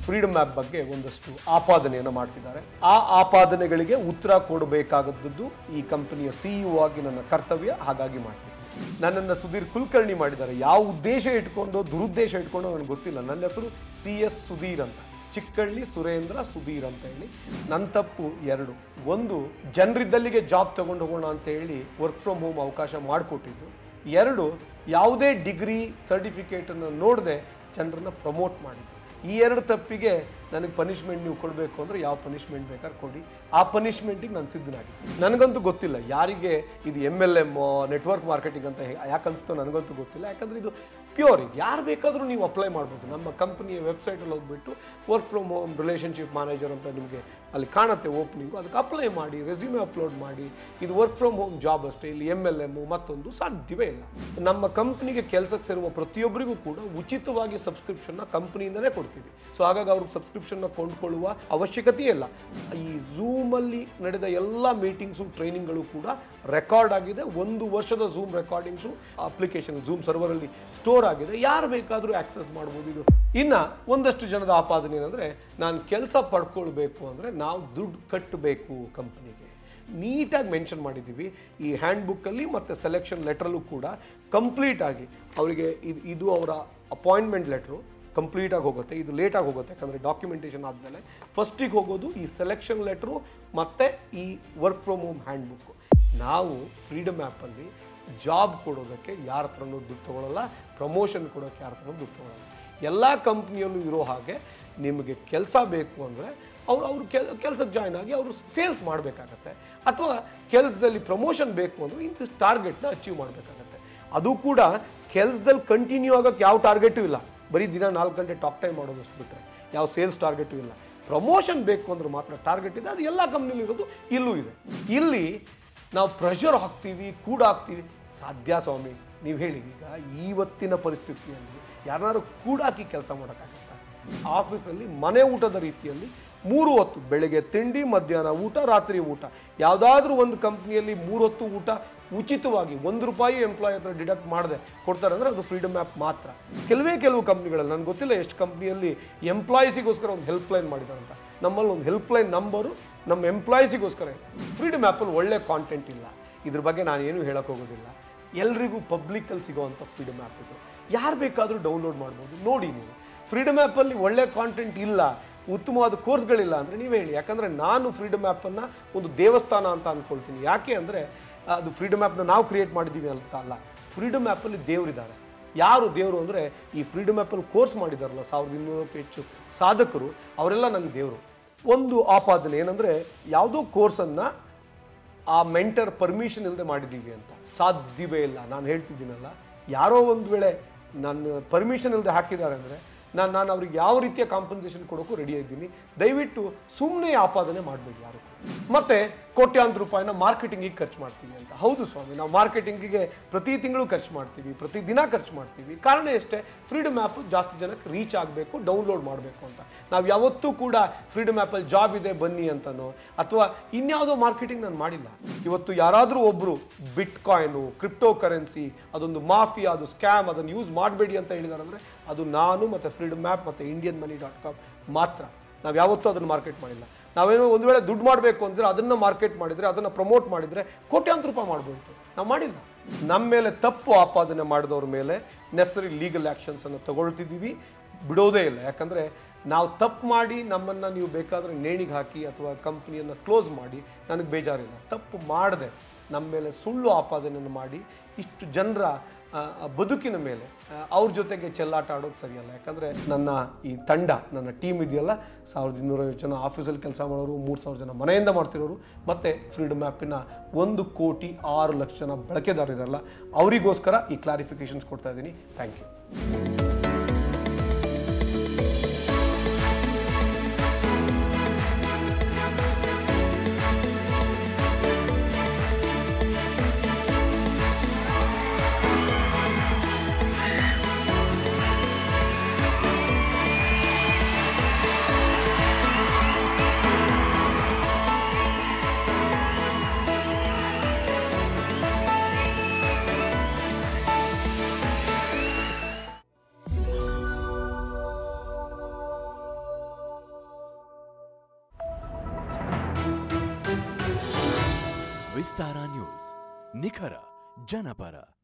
Freedom app ಬಗ್ಗೆ ಒಂದಷ್ಟು ಆಪಾದನೆಯನ್ನು ಮಾಡ್ತಿದ್ದಾರೆ. ಆ ಆಪಾದನೆಗಳಿಗೆ ಉತ್ತರ ಕೊಡಬೇಕಾದದ್ದು ಈ ಕಂಪನಿಯ CEO ಆಗಿ ನನ್ನ ಕರ್ತವ್ಯ, ಹಾಗಾಗಿ ಮಾಡ್ತೀನಿ. ನನ್ನನ್ನು ಸುಧೀರ್ ಕುಲಕರ್ಣಿ ಮಾಡಿದ್ದಾರೆ. ಯಾವ ಉದ್ದೇಶ ಇಟ್ಕೊಂಡು ದುರುದ್ದೇಶ ಇಟ್ಕೊಂಡು ನನಗೆ ಗೊತ್ತಿಲ್ಲ. ನನ್ನ ಹೆಸರು CS ಸುಧೀರ್ ಅಂತ, ಚಿಕ್ಕಳ್ಳಿ ಸುರೇಂದ್ರ ಸುಧೀರ್ ಅಂತ ಹೇಳಿ. ನನ್ನ ತಪ್ಪು ಎರಡು. ಒಂದು, ಜನರಿದ್ದಲ್ಲಿಗೆ ಜಾಬ್ ತಗೊಂಡು ಹೋಗೋಣ ಅಂತ ಹೇಳಿ ವರ್ಕ್ ಫ್ರಮ್ ಹೋಮ್ ಅವಕಾಶ ಮಾಡಿಕೊಟ್ಟಿದ್ದು. ಎರಡು, ಯಾವುದೇ ಡಿಗ್ರಿ ಸರ್ಟಿಫಿಕೇಟನ್ನು ನೋಡದೆ ಜನರನ್ನು ಪ್ರಮೋಟ್ ಮಾಡಿದ್ದು. ಈ ಎರಡು ತಪ್ಪಿಗೆ ನನಗೆ ಪನಿಷ್ಮೆಂಟ್ ನೀವು ಕೊಡಬೇಕು ಅಂದರೆ ಯಾವ ಪನಿಷ್ಮೆಂಟ್ ಬೇಕಾದ್ರೆ ಕೊಡಿ, ಆ ಪನಿಷ್ಮೆಂಟಿಗೆ ನಾನು ಸಿದ್ಧನಾಗಿದ್ದೀನಿ. ನನಗಂತೂ ಗೊತ್ತಿಲ್ಲ ಯಾರಿಗೆ ಇದು MLM ನೆಟ್ವರ್ಕ್ ಮಾರ್ಕೆಟಿಂಗ್ ಅಂತ ಯಾಕೆ ಅನಿಸ್ತೋ ನನಗಂತೂ ಗೊತ್ತಿಲ್ಲ. ಯಾಕಂದರೆ ಇದು ಪ್ಯೂರ್, ಯಾರು ಬೇಕಾದರೂ ನೀವು ಅಪ್ಲೈ ಮಾಡ್ಬೋದು. ನಮ್ಮ ಕಂಪ್ನಿಯ ವೆಬ್ಸೈಟಲ್ಲಿ ಹೋಗ್ಬಿಟ್ಟು work from home relationship manager ಅಂತ ನಿಮಗೆ ಅಲ್ಲಿ ಕಾಣುತ್ತೆ ಓಪನಿಂಗು, ಅದಕ್ಕೆ ಅಪ್ಲೈ ಮಾಡಿ, ರೆಸ್ಯೂಮೆ ಅಪ್ಲೋಡ್ ಮಾಡಿ. ಇದು ವರ್ಕ್ ಫ್ರಮ್ ಹೋಮ್ ಜಾಬ್ ಅಷ್ಟೇ, ಇಲ್ಲಿ MLM ಮತ್ತೊಂದು ಸಾಧ್ಯವೇ ಇಲ್ಲ. ನಮ್ಮ ಕಂಪ್ನಿಗೆ ಕೆಲಸಕ್ಕೆ ಸೇರುವ ಪ್ರತಿಯೊಬ್ಬರಿಗೂ ಕೂಡ ಉಚಿತವಾಗಿ ಸಬ್ಸ್ಕ್ರಿಪ್ಷನ್ನ ಕಂಪ್ನಿಯಿಂದಲೇ ಕೊಡ್ತೀವಿ. ಸೊ ಹಾಗಾಗಿ ಅವ್ರಿಗೆ ಸಬ್ಸ್ಕ್ರಿಪ್ಷನ್ನ ಕೊಂಡುಕೊಳ್ಳುವ ಅವಶ್ಯಕತೆಯೇ ಇಲ್ಲ. ಈ ಝೂಮಲ್ಲಿ ನಡೆದ ಎಲ್ಲ ಮೀಟಿಂಗ್ಸು ಟ್ರೈನಿಂಗ್ಗಳು ಕೂಡ ರೆಕಾರ್ಡ್ ಆಗಿದೆ. 1 ವರ್ಷದ ಝೂಮ್ ರೆಕಾರ್ಡಿಂಗ್ಸು ಅಪ್ಲಿಕೇಶನ್ ಝೂಮ್ ಸರ್ವರಲ್ಲಿ ಸ್ಟೋರ್ ಆಗಿದೆ. ಯಾರು ಬೇಕಾದರೂ ಆಕ್ಸೆಸ್ ಮಾಡ್ಬೋದು. ಇದು ಇನ್ನು ಒಂದಷ್ಟು ಜನದ ಆಪಾದನೆ ಏನಂದರೆ, ನಾನು ಕೆಲಸ ಪಡ್ಕೊಳ್ಬೇಕು ಅಂದರೆ ನಾವು ದುಡ್ಡು ಕಟ್ಟಬೇಕು ಕಂಪ್ನಿಗೆ. ನೀಟಾಗಿ ಮೆನ್ಷನ್ ಮಾಡಿದ್ದೀವಿ ಈ ಹ್ಯಾಂಡ್ಬುಕ್ಕಲ್ಲಿ ಮತ್ತು ಸೆಲೆಕ್ಷನ್ ಲೆಟ್ರಲ್ಲೂ ಕೂಡ ಕಂಪ್ಲೀಟ್ ಆಗಿ ಅವರಿಗೆ ಇದು ಅವರ ಅಪಾಯಿಂಟ್ಮೆಂಟ್ ಲೆಟ್ರು ಕಂಪ್ಲೀಟಾಗಿ ಹೋಗುತ್ತೆ. ಇದು ಲೇಟಾಗಿ ಹೋಗುತ್ತೆ ಯಾಕಂದರೆ ಡಾಕ್ಯುಮೆಂಟೇಷನ್ ಆದಮೇಲೆ ಫಸ್ಟಿಗೆ ಹೋಗೋದು ಈ ಸೆಲೆಕ್ಷನ್ ಲೆಟ್ರು ಮತ್ತು ಈ ವರ್ಕ್ ಫ್ರಮ್ ಹೋಮ್ ಹ್ಯಾಂಡ್ಬುಕ್ಕು. ನಾವು ಫ್ರೀಡಮ್ ಆ್ಯಪಲ್ಲಿ ಜಾಬ್ ಕೊಡೋದಕ್ಕೆ ಯಾರ ಹತ್ರನೂ ದುಡ್ಡು ತೊಗೊಳ್ಳಲ್ಲ, ಪ್ರಮೋಷನ್ ಕೊಡೋಕ್ಕೆ ಯಾರ ಹತ್ರನೂ ದುಡ್ಡು ತೊಗೊಳ್ಳಲ್ಲ. ಎಲ್ಲ ಕಂಪ್ನಿಯಲ್ಲೂ ಇರೋ ಹಾಗೆ ನಿಮಗೆ ಕೆಲಸ ಬೇಕು ಅಂದರೆ ಅವ್ರು ಕೆಲಸಕ್ಕೆ ಜಾಯ್ನ್ ಆಗಿ ಅವರು ಸೇಲ್ಸ್ ಮಾಡಬೇಕಾಗತ್ತೆ, ಅಥವಾ ಕೆಲಸದಲ್ಲಿ ಪ್ರಮೋಷನ್ ಬೇಕು ಅಂದರೆ ಇಂಥ ಟಾರ್ಗೆಟ್ನ ಅಚೀವ್ ಮಾಡಬೇಕಾಗತ್ತೆ. ಅದು ಕೂಡ ಕೆಲಸದಲ್ಲಿ ಕಂಟಿನ್ಯೂ ಆಗೋಕ್ಕೆ ಯಾವ ಟಾರ್ಗೆಟೂ ಇಲ್ಲ, ಬರೀ ದಿನ 4 ಗಂಟೆ ಟಾಕ್ ಟೈಮ್ ಮಾಡೋದಷ್ಟು ಬಿಟ್ಟರೆ ಯಾವ ಸೇಲ್ಸ್ ಟಾರ್ಗೆಟು ಇಲ್ಲ. ಪ್ರಮೋಷನ್ ಬೇಕು ಅಂದ್ರೆ ಮಾತ್ರ ಟಾರ್ಗೆಟ್ ಇದೆ. ಅದು ಎಲ್ಲ ಕಂಪ್ನಿಲಿ ಇರೋದು, ಇಲ್ಲೂ ಇದೆ. ಇಲ್ಲಿ ನಾವು ಪ್ರೆಷರ್ ಹಾಕ್ತೀವಿ, ಕೂಡ ಹಾಕ್ತೀವಿ. ಸಾಧ್ಯ ಸ್ವಾಮಿ, ನೀವು ಹೇಳಿ, ಈಗ ಇವತ್ತಿನ ಪರಿಸ್ಥಿತಿಯಲ್ಲಿ ಯಾರು ಕೂಡಾಕಿ ಕೆಲಸ ಮಾಡೋಕ್ಕಾಗತ್ತ? ಆಫೀಸಲ್ಲಿ ಮನೆ ಊಟದ ರೀತಿಯಲ್ಲಿ 3 ಹೊತ್ತು, ಬೆಳಗ್ಗೆ ತಿಂಡಿ, ಮಧ್ಯಾಹ್ನ ಊಟ, ರಾತ್ರಿ ಊಟ, ಯಾವುದಾದ್ರೂ ಒಂದು ಕಂಪ್ನಿಯಲ್ಲಿ 3 ಹೊತ್ತು ಊಟ ಉಚಿತವಾಗಿ ₹1 ಎಂಪ್ಲಾಯ್ ಹತ್ರ ಡಿಡಕ್ಟ್ ಮಾಡದೆ ಕೊಡ್ತಾರೆ ಅಂದರೆ ಅದು ಫ್ರೀಡಮ್ ಆ್ಯಪ್ ಮಾತ್ರ. ಕೆಲವು ಕಂಪ್ನಿಗಳಲ್ಲಿ, ನನಗೆ ಗೊತ್ತಿಲ್ಲ ಎಷ್ಟು ಕಂಪ್ನಿಯಲ್ಲಿ ಎಂಪ್ಲಾಯೀಸಿಗೋಸ್ಕರ ಒಂದು ಹೆಲ್ಪ್ಲೈನ್ ಮಾಡಿದ್ದಾರೆ ಅಂತ. ನಮ್ಮಲ್ಲಿ ಒಂದು ಹೆಲ್ಪ್ಲೈನ್ ನಂಬರು ನಮ್ಮ ಎಂಪ್ಲಾಯೀಸಿಗೋಸ್ಕರ. ಫ್ರೀಡಮ್ ಆ್ಯಪಲ್ಲಿ ಒಳ್ಳೆ ಕಾಂಟೆಂಟ್ ಇಲ್ಲ, ಇದ್ರ ಬಗ್ಗೆ ನಾನೇನು ಹೇಳೋಕ್ಕೆ ಹೋಗೋದಿಲ್ಲ. ಎಲ್ರಿಗೂ ಪಬ್ಲಿಕಲ್ಲಿ ಸಿಗೋವಂಥ ಫ್ರೀಡಮ್ ಆ್ಯಪ್ ಇದು, ಯಾರು ಬೇಕಾದರೂ ಡೌನ್ಲೋಡ್ ಮಾಡ್ಬೋದು. ನೋಡಿ, ನೀವು ಫ್ರೀಡಮ್ ಆ್ಯಪಲ್ಲಿ ಒಳ್ಳೆ ಕಾಂಟೆಂಟ್ ಇಲ್ಲ, ಉತ್ತಮವಾದ ಕೋರ್ಸ್ಗಳಿಲ್ಲ ಅಂದರೆ ನೀವು ಹೇಳಿ. ಯಾಕಂದರೆ ನಾನು ಫ್ರೀಡಮ್ ಆ್ಯಪನ್ನು ಒಂದು ದೇವಸ್ಥಾನ ಅಂತ ಅಂದ್ಕೊಳ್ತೀನಿ. ಯಾಕೆ ಅಂದರೆ ಅದು ಫ್ರೀಡಮ್ ಆ್ಯಪ್ನ ನಾವು ಕ್ರಿಯೇಟ್ ಮಾಡಿದ್ದೀವಿ ಅಂತ ಅಲ್ಲ. ಫ್ರೀಡಮ್ ಆ್ಯಪಲ್ಲಿ ದೇವರಿದ್ದಾರೆ. ಯಾರು ದೇವರು ಅಂದರೆ ಈ ಫ್ರೀಡಮ್ ಆ್ಯಪಲ್ಲಿ ಕೋರ್ಸ್ ಮಾಡಿದಾರಲ್ಲ 1200ಕ್ಕೂ ಹೆಚ್ಚು ಸಾಧಕರು, ಅವರೆಲ್ಲ ನನಗೆ ದೇವರು. ಒಂದು ಆಪಾದನೆ ಏನಂದರೆ, ಯಾವುದೋ ಕೋರ್ಸನ್ನು ಆ ಮೆಂಟರ್ ಪರ್ಮಿಷನ್ ಇಲ್ಲದೆ ಮಾಡಿದ್ದೀವಿ ಅಂತ. ಸಾಧ್ಯವೇ ಇಲ್ಲ. ನಾನು ಹೇಳ್ತಿದ್ದೀನಲ್ಲ, ಯಾರೋ ಒಂದು ವೇಳೆ ನನ್ನ ಪರ್ಮಿಷನ್ ಇಲ್ಲದೆ ಹಾಕಿದ್ದಾರೆ ಅಂದರೆ ನಾನು ಅವ್ರಿಗೆ ಯಾವ ರೀತಿಯ ಕಾಂಪನ್ಸೇಷನ್ ಕೊಡೋಕ್ಕೂ ರೆಡಿ ಇದ್ದೀನಿ. ದಯವಿಟ್ಟು ಸುಮ್ಮನೆ ಆಪಾದನೆ ಮಾಡಬೇಡಿ ಯಾರು. ಮತ್ತು ಕೋಟ್ಯಾಂತರ ರೂಪಾಯಿನ ಮಾರ್ಕೆಟಿಂಗಿಗೆ ಖರ್ಚು ಮಾಡ್ತೀವಿ ಅಂತ. ಹೌದು ಸ್ವಾಮಿ, ನಾವು ಮಾರ್ಕೆಟಿಂಗಿಗೆ ಪ್ರತಿ ತಿಂಗಳು ಖರ್ಚು ಮಾಡ್ತೀವಿ, ಪ್ರತಿ ದಿನ ಖರ್ಚು ಮಾಡ್ತೀವಿ. ಕಾರಣ ಎಷ್ಟೇ, ಫ್ರೀಡಮ್ ಆ್ಯಪ್ ಜಾಸ್ತಿ ಜನಕ್ಕೆ ರೀಚ್ ಆಗಬೇಕು, ಡೌನ್ಲೋಡ್ ಮಾಡಬೇಕು ಅಂತ. ನಾವು ಯಾವತ್ತೂ ಕೂಡ ಫ್ರೀಡಮ್ ಆ್ಯಪಲ್ಲಿ ಜಾಬ್ ಇದೆ ಬನ್ನಿ ಅಂತನೋ ಅಥವಾ ಇನ್ಯಾವುದೋ ಮಾರ್ಕೆಟಿಂಗ್ ನಾನು ಮಾಡಿಲ್ಲ. ಇವತ್ತು ಯಾರಾದರೂ ಒಬ್ಬರು ಬಿಟ್ ಕಾಯಿನು, ಕ್ರಿಪ್ಟೋ ಕರೆನ್ಸಿ ಅದೊಂದು ಮಾಫಿಯಾ, ಅದು ಸ್ಕ್ಯಾಮ್, ಅದನ್ನು ಯೂಸ್ ಮಾಡಬೇಡಿ ಅಂತ ಹೇಳಿದ್ದಾರೆ ಅಂದರೆ ಅದು ನಾನು ಮತ್ತು ಫ್ರೀಡಮ್ ಆ್ಯಪ್ ಮತ್ತು indianmoney.com ಮಾತ್ರ. ನಾವು ಯಾವತ್ತೂ ಅದನ್ನು ಮಾರ್ಕೆಟ್ ಮಾಡಿಲ್ಲ. ನಾವೇನೋ ಒಂದು ವೇಳೆ ದುಡ್ಡು ಮಾಡಬೇಕು ಅಂದರೆ ಅದನ್ನು ಮಾರ್ಕೆಟ್ ಮಾಡಿದರೆ, ಅದನ್ನು ಪ್ರಮೋಟ್ ಮಾಡಿದರೆ ಕೋಟ್ಯಾಂತರ ರೂಪಾಯಿ ಮಾಡ್ಬೋದು. ನಾವು ಮಾಡಿಲ್ಲ. ನಮ್ಮ ಮೇಲೆ ತಪ್ಪು ಆಪಾದನೆ ಮಾಡಿದವ್ರ ಮೇಲೆ ನೆಸರಿ ಲೀಗಲ್ ಆ್ಯಕ್ಷನ್ಸನ್ನು ತಗೊಳ್ತಿದ್ದೀವಿ, ಬಿಡೋದೇ ಇಲ್ಲ. ಯಾಕಂದರೆ ನಾವು ತಪ್ಪು ಮಾಡಿ ನಮ್ಮನ್ನು ನೀವು ಬೇಕಾದರೆ ನೇಣಿಗೆ ಹಾಕಿ ಅಥವಾ ಕಂಪ್ನಿಯನ್ನು ಕ್ಲೋಸ್ ಮಾಡಿ ನನಗೆ ಬೇಜಾರಿಲ್ಲ. ತಪ್ಪು ಮಾಡದೆ ನಮ್ಮ ಮೇಲೆ ಸುಳ್ಳು ಆಪಾದನೆಯನ್ನು ಮಾಡಿ ಇಷ್ಟು ಜನರ ಬದುಕಿನ ಮೇಲೆ ಅವ್ರ ಜೊತೆಗೆ ಚೆಲ್ಲಾಟ ಆಡೋದು ಸರಿಯಲ್ಲ. ಯಾಕಂದರೆ ನನ್ನ ಈ ತಂಡ, ನನ್ನ ಟೀಮ್ ಇದೆಯಲ್ಲ, 1250 ಜನ ಆಫೀಸಲ್ಲಿ ಕೆಲಸ ಮಾಡೋರು, 3000 ಜನ ಮನೆಯಿಂದ ಮಾಡ್ತಿರೋರು, ಮತ್ತು ಫ್ರೀಡಮ್ ಆ್ಯಪಿನ 1,06,00,000 ಜನ ಬಳಕೆದಾರರಲ್ಲ, ಅವರಿಗೋಸ್ಕರ ಈ ಕ್ಲಾರಿಫಿಕೇಷನ್ಸ್ ಕೊಡ್ತಾ ಇದ್ದೀನಿ. Thank you. ವಿಸ್ತಾರ ನ್ಯೂಸ್, ನಿಖರ ಜನಪರ.